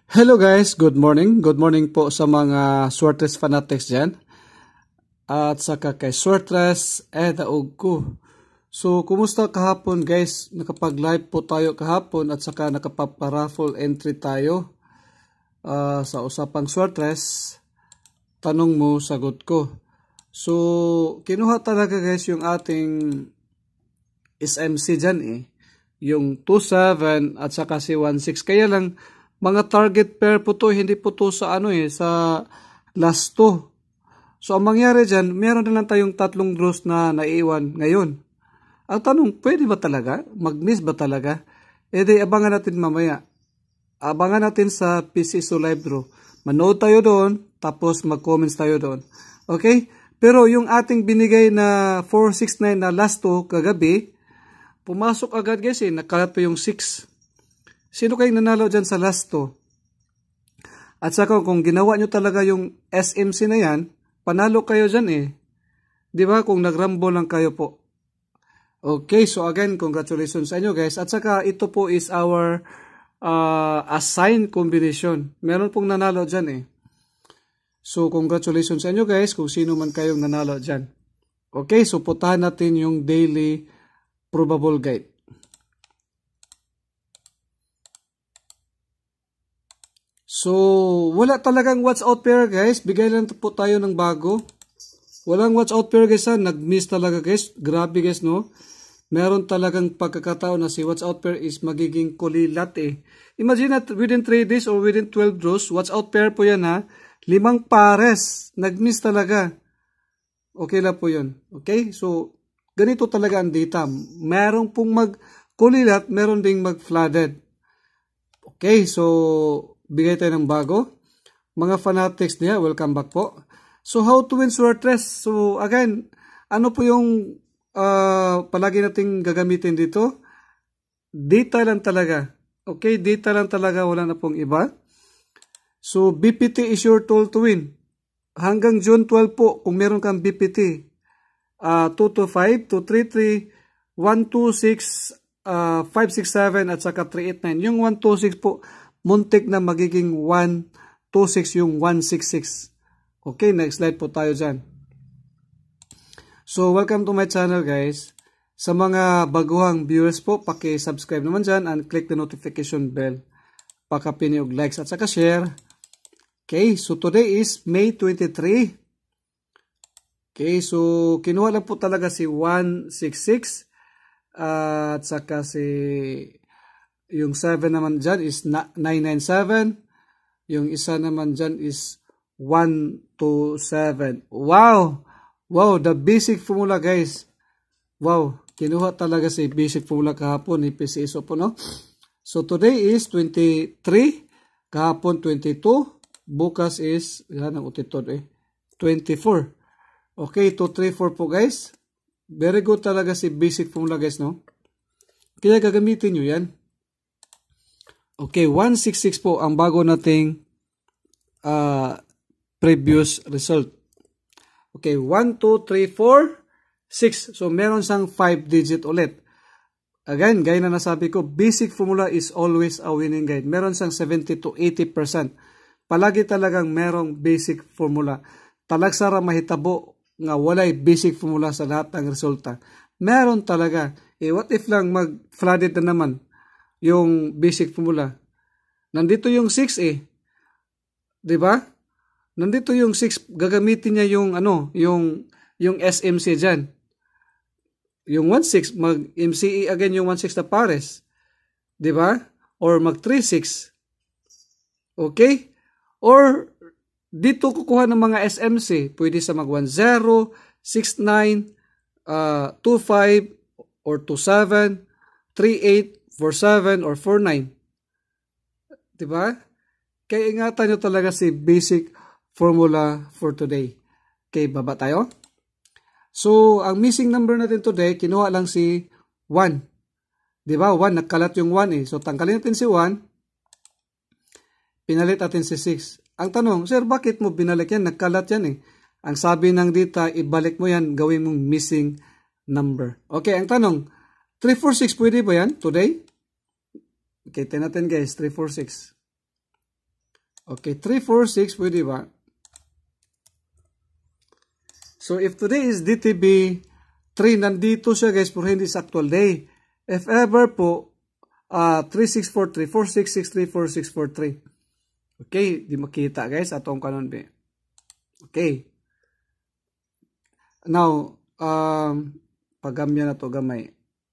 Hello guys, good morning. Good morning po sa mga Swertres fanatics dyan. At saka kay Swertres daog ko. So, kumusta kahapon guys? Nakapag-live po tayo kahapon at saka nakapag-raffle entry tayo sa usapang Swertres. Tanong mo, sagot ko. So, kinuha talaga guys yung ating SMC dyan Yung 27 at saka si 16. Kaya lang, mga target pair po to, hindi po to sa sa last 2. So, ang mangyari dyan, meron na lang tayong 3 draws na naiwan ngayon. Ang tanong, pwede ba talaga? Mag-miss ba talaga? Di, abangan natin mamaya. Abangan natin sa PCSO Live Draw. Manood tayo doon, tapos mag-comments tayo doon. Okay? Pero yung ating binigay na 469 na last 2 kagabi, pumasok agad guys nakalat pa yung 6. Sino kayong nanalo dyan sa last 2? At saka kung ginawa nyo talaga yung SMC na yan, panalo kayo dyan Di ba? Kung nagrambo lang kayo po. Okay, so again, congratulations sa inyo guys. At saka ito po is our assigned combination. Meron pong nanalo dyan So congratulations sa inyo guys kung sino man kayong nanalo dyan. Okay, so putahan natin yung daily probable guide. So, wala talagang watch out pair guys. Bigay lang po tayo ng bago. Walang watch out pair guys Nag-miss talaga guys. Grabe guys no. Meron talagang pagkakataon na si watch out pair is magiging kulilat Imagine that within 3 days or within 12 draws, watch out pair po yan 5 pares. Nag-miss talaga. Okay lang po yun. Okay? So, ganito talaga ang data. Meron pong mag-kulilat, meron ding mag-flooded. Okay, so bigay tayo ng bago. Mga fanatics niya, welcome back po. So, how to win Swertres? So, again, ano po yung palagi nating gagamitin dito? Data lang talaga. Okay, data lang talaga, wala na pong iba. So, BPT is your tool to win. Hanggang June 12 po, kung meron kang BPT, 225, 233, 126, 567 at saka 389. Yung 126 po, muntik na magiging 126 yung 166. Okay, next slide po tayo dyan. So, welcome to my channel guys. Sa mga baguhang viewers po, paki-subscribe naman dyan and click the notification bell. Pakapini og likes at saka share. Okay, so today is May 23. Okay, so kinuha lang po talaga si 166 at saka si yung 7 naman dyan is 997. Yung isa naman dyan is 127. Wow! Wow, the basic formula guys. Wow, kinuha talaga si basic formula kahapon ni PCSO po no. So today is 23, kahapon 22, bukas is, yan ang utitod 24. Okay, 2, 3, 4 po guys. Very good talaga si basic formula guys no. Kaya gagamitin nyo yan. Okay, 166 po ang bago nating previous result. Okay, 1, 2, 3, 4, 6. So, meron siyang 5 digit ulit. Again, gaya na nasabi ko, basic formula is always a winning guide. Meron siyang 70 to 80%. Palagi talagang merong basic formula. Talagsara mahitabo nga walay basic formula sa lahat ng resulta. Meron talaga. What if lang mag-flooded na naman yung basic formula? Nandito yung 6 Diba? Nandito yung 6. Gagamitin niya yung yung SMC dyan. Yung 16, mag-MCE again yung 16 na pares. Diba? Or mag-36. Okay? Or dito kukuha ng mga SMC. Pwede sa mag-10, 69, 25, or 27, 38, 47, or 49. Diba? Kaya ingatan nyo talaga si basic formula for today. Okay, baba tayo. So, ang missing number natin today, kinuha lang si 1. Diba? 1, nagkalat yung 1 So, tanggalin natin si 1. Pinalit natin si 6. Ang tanong, sir, bakit mo binalik yan? Nagkalat yan Ang sabi ng dita, ibalik mo yan, gawin mong missing number. Okay, ang tanong, 346 pwede ba yan today? Okay, 10 natin guys, 346. Okay, 3, 4, 6, pwede ba? So, if today is DTB 3, nandito siya guys, pero hindi sa actual day. If ever po, 3643, 4663, 4643. Okay, di makita guys, atong kanon be. Okay. Now, pagamya na to gamay.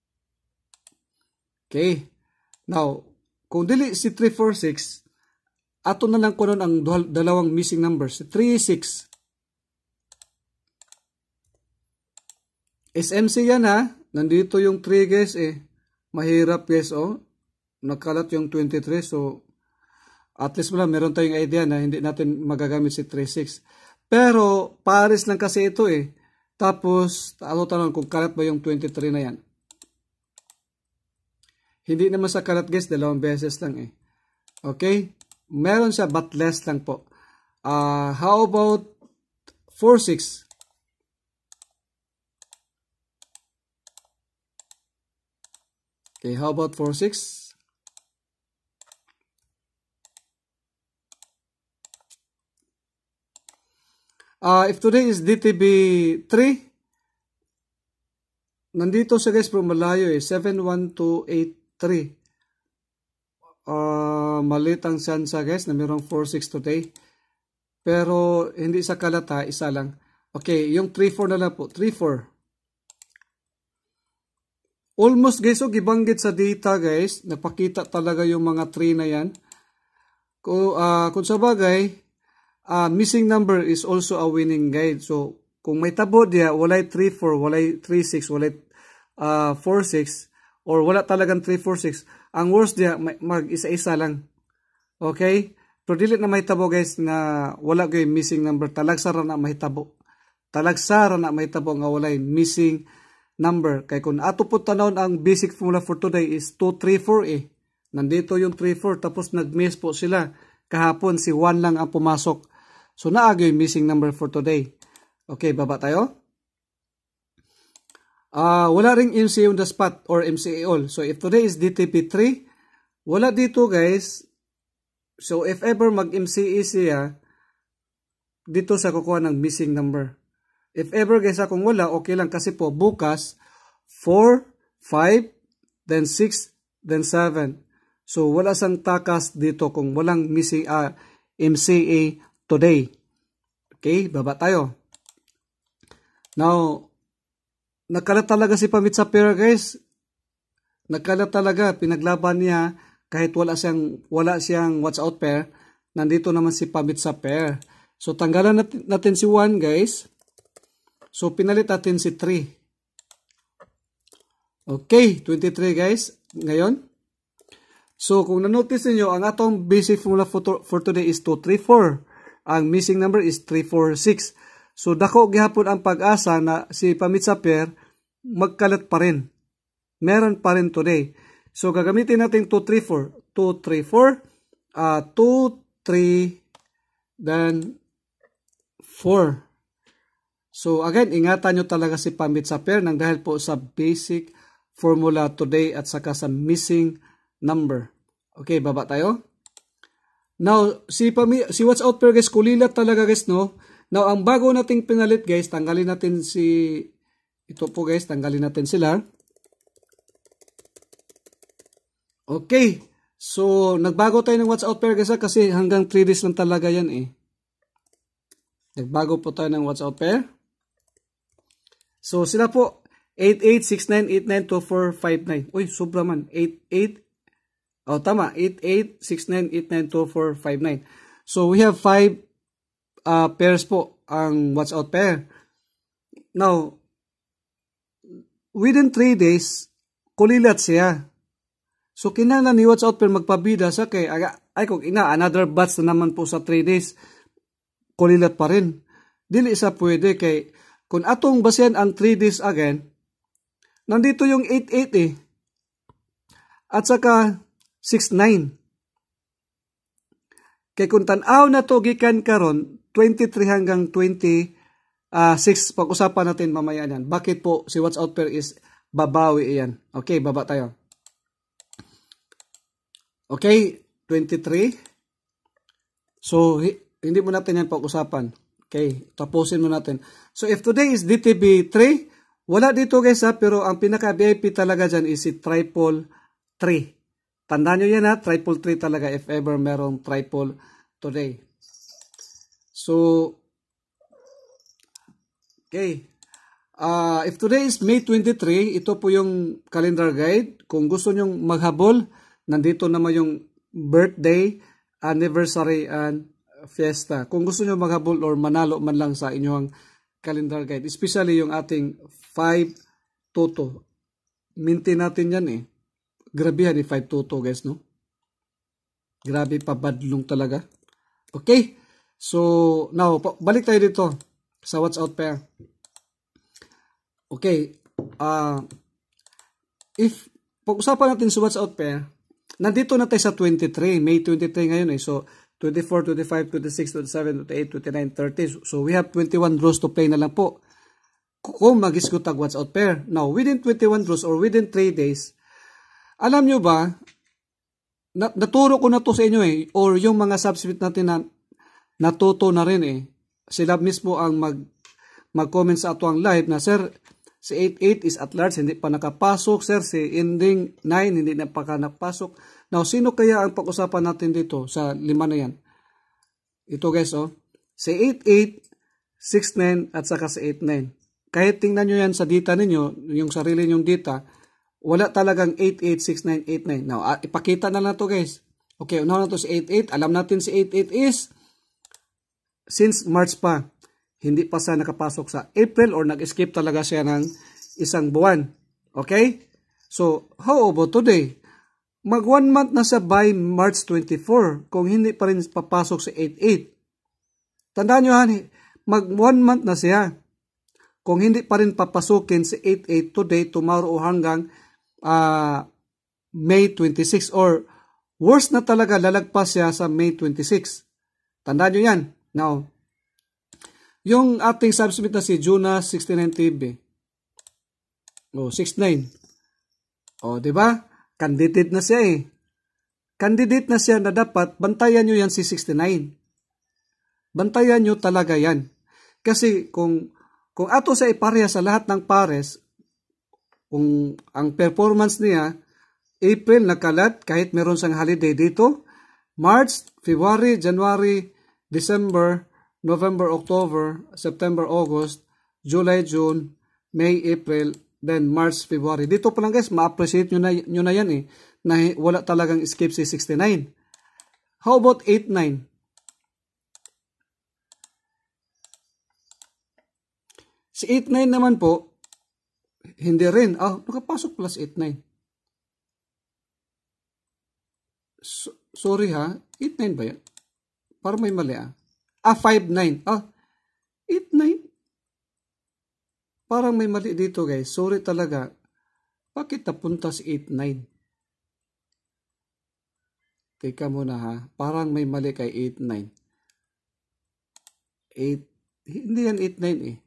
Okay. Now, kung dili si 346, ato na lang kunon ang dalawang missing numbers. 36. SMC yan ha. Nandito yung 3 guys eh. Mahirap guys oh. Nakalat yung 23. So, at least meron tayong idea na hindi natin magagamit si 36. Pero, pares lang kasi ito eh. Tapos, tanong kung kalat ba yung 23 na yan. Hindi naman sa kalat guys, dalawang beses lang eh. Okay? Meron siya but less lang po. How about 46? Okay, how about 46? If today is DTB 3, nandito siya guys pero malayo eh. 71283. Malit ang siyansa guys na mayroong 46 today. Pero hindi sa kalata, isa lang. Okay, yung 34 na lang po. 34. Almost guys, so gibanggit sa data guys, napakita talaga yung mga 3 na yan. Kung sa bagay, missing number is also a winning guide. So, kung may tabo diya, walay 34, walay 36, walay 46, or wala talagang 346, ang worst diya, mag-isa-isa lang. Okay? Pero dili na mahitabo guys na wala kayo missing number. Talagsara na mahitabo. Talagsara na mahitabo nga walay missing number. Kaya kung ato po tanawon ang basic formula for today is 2, 3, 4 eh. Nandito yung 3, 4 tapos nag-miss po sila. Kahapon si 1 lang ang pumasok. So naagyo yung missing number for today. Okay, baba tayo. Wala ring MCA on the spot or MCA all. So if today is DTP 3, wala dito guys. So if ever mag-MCA siya, dito sa kukuha ng missing number. If ever guys kung wala, okay lang kasi po bukas 4, 5, then 6, then 7. So wala sang takas dito kung walang missing MCA today. Okay, baba tayo. Now, nagkalat talaga si Pamit sa pair guys. Nagkalat talaga, pinaglaban niya kahit wala siyang watch out pair. Nandito naman si Pamit sa pair. So tanggalan natin si 1 guys. So, pinalit natin si 3. Okay, 23 guys. Ngayon. So, kung nanotice niyo ang atong basic formula for today is 234. Ang missing number is 346. So, dako gihapon ang pag-asa na si Pamit sa pair magkalat pa rin. Meron pa rin today. So, gagamitin natin 234. 234. 2, 3, then 4. So again, ingatan nyo talaga si Pamit sa pair nang dahil po sa basic formula today at saka sa missing number. Okay, baba tayo. Now, si watch out pair guys, kulilat talaga guys, no? Now, ang bago nating pinalit guys, tanggalin natin ito po guys, tanggalin natin sila. Okay, so nagbago tayo ng watch out pair guys kasi hanggang 3 days lang talaga yan eh. Nagbago po tayo ng watch out pair. So, sila po, 8869892459. Uy, sobra man. 88. Oh, tama. 8869892459. So, we have 5 pairs po ang watch out pair. Now, within 3 days, kulilat siya. So, kinahanglan ni watch out pair magpabida sa kay, ay kung another batch na naman po sa 3 days, kulilat pa rin. Dili sa pwede kay kung atong basehan ang 3 days again, nandito yung 88 eh. At saka 69. Kay kung tanaw na to gikan karon 23 hanggang 26 pag-usapan natin mamaya yan. Bakit po si watch out pair is babawi iyan? Okay, baba tayo. Okay, 23. So, hindi mo natin yan pag-usapan. Okay, tapusin mo natin. So, if today is DTB 3, wala dito guys ha, pero ang pinaka-VIP talaga dyan is si triple 3. Tandaan nyo yan ha, triple 3 talaga if ever merong triple today. So, okay. If today is May 23, ito po yung calendar guide. Kung gusto nyong maghabol, nandito naman yung birthday, anniversary, and fiesta. Kung gusto nyo maghabol or manalo man lang sa inyong calendar guide, especially yung ating 5 toto. Minti natin yan eh. Grabe yan 5 toto guys, no? Grabe pa badlong talaga. Okay? So, now, balik tayo dito sa What's Out Pair. Okay, if pag-usapan natin sa What's Out Pair, nandito na tayo sa 23, May 23 ngayon eh. So, 24, 25, 26, 27, 28, 29, 30. So, we have 21 draws to play na lang po. Kung mag-iskutag What's Out Pair. Now, within 21 draws or within 3 days, alam nyo ba, naturo ko na to sa inyo eh, or yung mga subscribers natin na natuto na rin eh. Sila mismo ang mag-comment sa ato ang live na, sir, si 88 is at large, hindi pa nakapasok. Sir, si ending 9, hindi na pa nakapasok. Now, sino kaya ang pag-usapan natin dito sa 5 na yan? Ito guys, oh. Si 88, 69, at saka si 89. Kahit tingnan nyo yan sa data ninyo, yung sarili nyong data, wala talagang 88, 69, 89. Now, ipakita na lang to guys. Okay, unahan na to si 88. Alam natin si 88 is, since March pa, hindi pa siya nakapasok sa April or nag-escape talaga siya ng isang buwan. Okay? So, how about today? Mag 1 month na siya by March 24 kung hindi pa rin papasok sa 88. Tandaan nyo ha, mag 1 month na siya kung hindi pa rin papasukin sa 88 today, tomorrow o hanggang May 26 or worse na talaga lalagpas siya sa May 26. Tandaan nyo yan. Now, yung ating subscriber na si Jonas 69 TV. Oh, 69. Oh, 'di ba? Candidate na siya eh. Candidate na siya na dapat bantayan niyo yan si 69. Bantayan niyo talaga yan. Kasi kung ato sa ipareha sa lahat ng pares, kung ang performance niya April nakalat kahit meron siyang holiday dito, March, February, January, December, November, October, September, August, July, June, May, April, then March, February. Dito pa lang guys, ma-appreciate nyo na yan eh, na wala talagang escape si 69. How about 89? Si 89 naman po, hindi rin. Nakapasok plus 89. Sorry ha, 89 ba yan? Parang may mali 59. 89. Parang may mali dito guys. Sorry talaga. Bakit napunta si 89? Teka muna ha. Parang may mali kay 89. 8. Hindi yan 89 eh.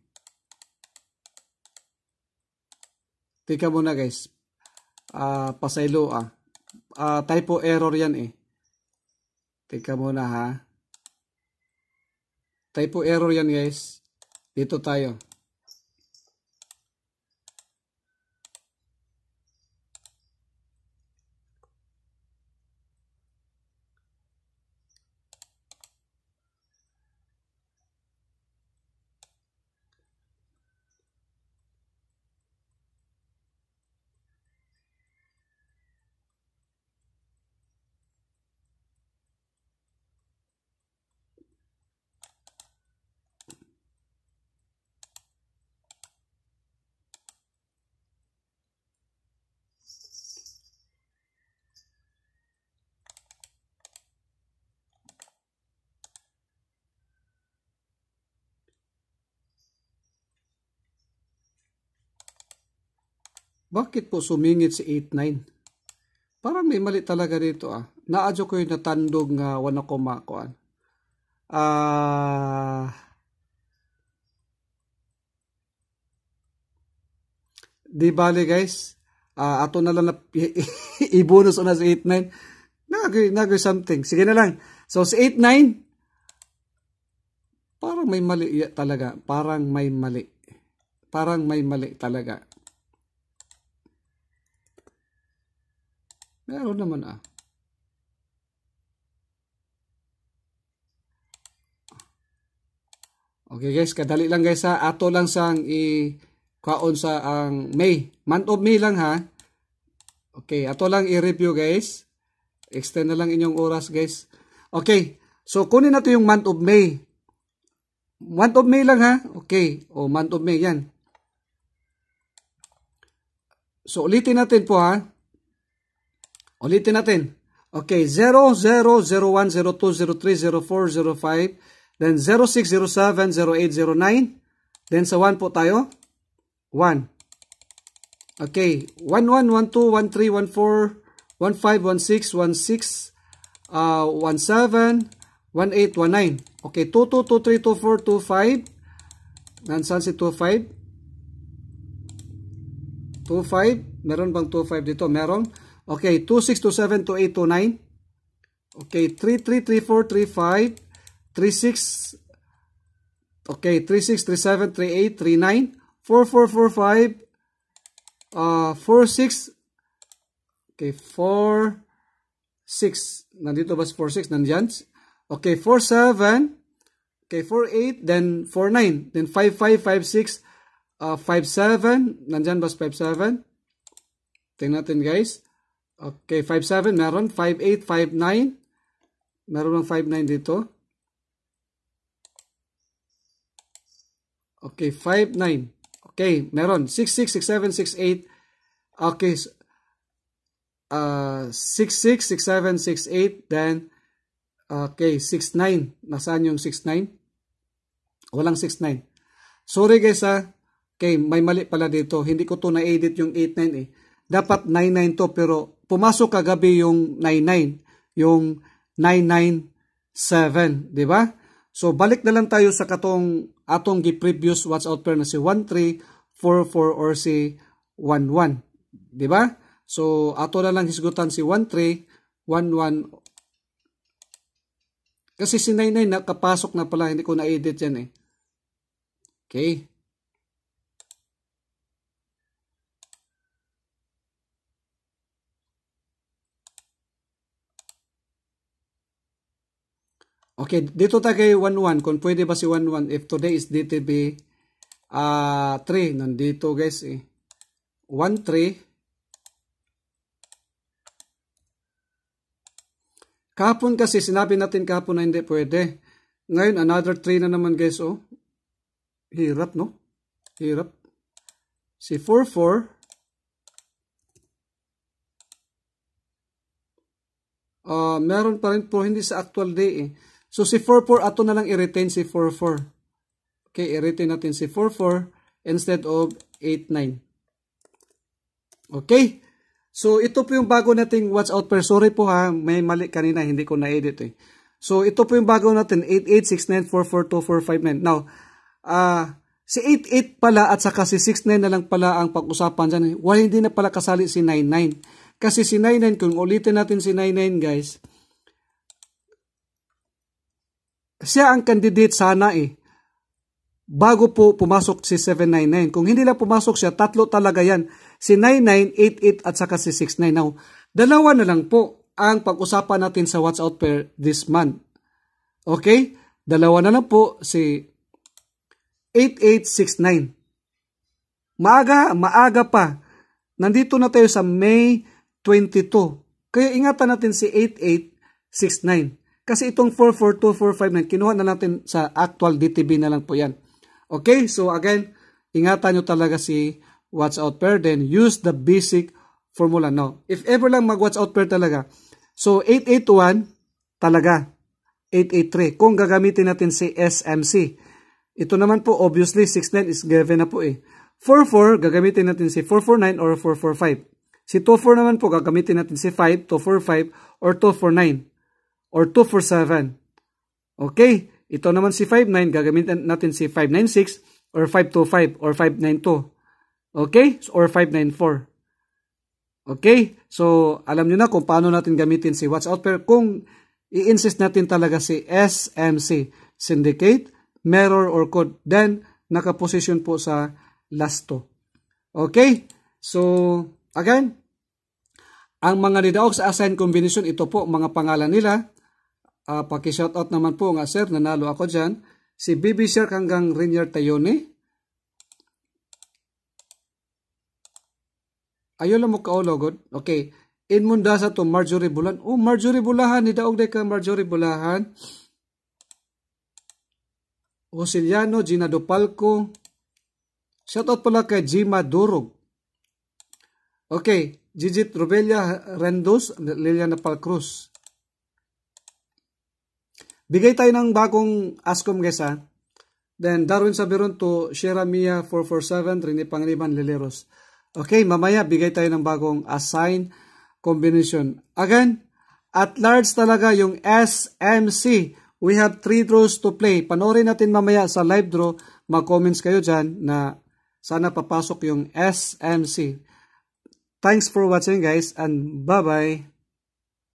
Teka muna guys. Pasaylo typo error yan eh. Teka muna ha. Typo error yan guys. Dito tayo. Bakit po sumingit si 89? Parang may mali talaga dito Naadyo ko yung natandog nga wala ko makuan. Di bali guys. Ato na lang na i-bonus na si 89. Nagay something. Sige na lang. So si 89, Parang may mali talaga. Parang may mali. Parang may mali talaga. Meron naman ah. Okay guys, kadali lang guys ha. Ato lang sang kaon sa ang May. Month of May lang ha. Okay, ato lang i-review guys. Extend na lang inyong oras guys. Okay, so kunin natin yung month of May. Month of May lang ha. Okay, o month of May yan. So ulitin natin po ha. Ulitin natin. Okay, 0, 0, 01, 02, 03, 04, 05. Then 06, 07, 08, 09. Then sa 1 po tayo. 1. Okay, 11, 12, 13, 14, 15, 16, 16, 17, 18, 19. Okay, 22, 23, 24, 25. Nansan si 25? 25. Meron bang 25 dito? Meron. Okay, 26, 27, 28, 29. Okay, 33, 34, 35. 36. Okay, 36, 37, 38, 39. 44, 45. 46. Okay, 4, 6. Nandito ba 4, 6? Nandyan. Okay, 4, 7. Okay, 4, 8. Then 4, 9. Then 5, 5, 5, 6. 5, 7. Nandyan ba 5, 7? Tingnan natin guys. Okay, 5, 7. Meron. 5, 8, 5, 9. Meron ng 5, 9 dito. Okay, 5, 9. Okay, meron. 6, 6, 6, 7, 6, 8. Okay, 6, 6, 6, 7, 6, 8. Then, okay, 6, 9. Nasaan yung 6, 9? Walang 6, 9. Sorry guys ha. Okay, may mali pala dito. Hindi ko to na-edit yung 8, 9 eh. Dapat 9, 9 to, pero pumasok kagabi yung 9, 9. Yung 9, 9, 7. Diba? So, balik na lang tayo sa atong gi-previous watch out pair na si 13, 44 or si 11. Diba? So, ato na lang hisgutan si 13, 11. Kasi si 99 nakapasok na pala. Hindi ko na-edit yan eh. Okay. Okay, dito tayo kay 11. Kung pwede ba si 11 if today is DTB 3. Nandito guys eh. 1, 3. Kahapon kasi sinabi natin kahapon na hindi pwede. Ngayon another 3 na naman guys oh. Hirap no? Hirap. Si 4, 4. Meron pa rin po hindi sa actual day eh. So si 4-4 ato na lang i-retain si 4-4. Okay, i-retain natin si 4-4 instead of 8-9. Okay? So ito po yung bago nating watch out pair. Sorry po ha, may mali kanina, hindi ko na-edit eh. So ito po yung bago natin, 8869442459. Now, si 88 pala at saka si 69 na lang pala ang pag-usapan dyan. Why hindi na pala kasali si 99? Kasi si 99, kung ulitin natin si 99 guys, siya ang candidate sana eh. Bago po pumasok si 799. Kung hindi lang pumasok siya, tatlo talaga yan. Si 99, 88 at saka si 69. Now, dalawa na lang po ang pag-usapan natin sa watch out pair this month. Okay? Dalawa na lang po si 8869. Maaga pa. Nandito na tayo sa May 22. Kaya ingatan natin si 8869. Kasi itong 442459, kinuha na natin sa actual DTB na lang po yan. Okay, so again, ingatan nyo talaga si watch out pair, then use the basic formula. Now, if ever lang mag-watch out pair talaga, so 881 talaga, 883. Kung gagamitin natin si SMC, ito naman po, obviously, 69 is given na po eh. 44, gagamitin natin si 449 or 445. Si 24 naman po, gagamitin natin si 5, 245, or 249. Or 247. Okay. Ito naman si 59. Gagamitin natin si 596 or 525 or 592. Okay. Or 594. Okay. So, alam nyo na kung paano natin gamitin si watch out pair. Kung i-insist natin talaga si SMC, Syndicate, mirror or code. Then, nakaposition po sa last 2. Okay? So, again, ang mga nidaog sa assigned combination, ito po mga pangalan nila. Paki-shoutout naman po nga, sir, nanalo ako dyan. Si Bibi Shark hanggang Rainier Tayone. Ayaw lang mo kaulogod. Okay. Inmundasa to Marjorie Bulan. Oh, Marjorie Bulahan. Nidaog day ka Marjorie Bulahan. Joseliano, Gina Dopalco. Shoutout pala kay Jima Durog. Okay. Gigit Robelia Rendos, Liliana Palcruz. Bigay tayo ng bagong ASCOM guys ha. Then Darwin Sabiron to Shera Mia 447, Rene Panganiban Lileros. Okay, mamaya bigay tayo ng bagong assign combination. Again, at large talaga yung SMC. We have 3 draws to play. Panoorin natin mamaya sa live draw. Mag-comments kayo dyan na sana papasok yung SMC. Thanks for watching guys and bye-bye.